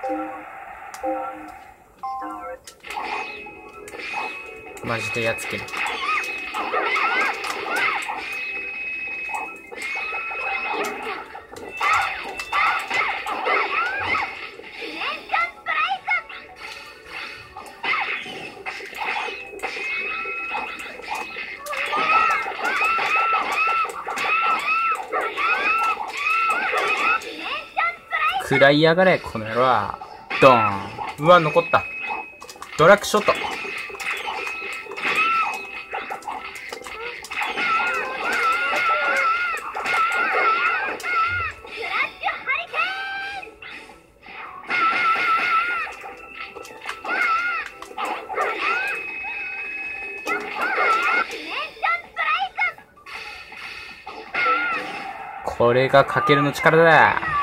マジでやっつける。食らいやがれ、この野郎は。ドーン。うわ、残った。ドラッグショット。これがかけるの力だ。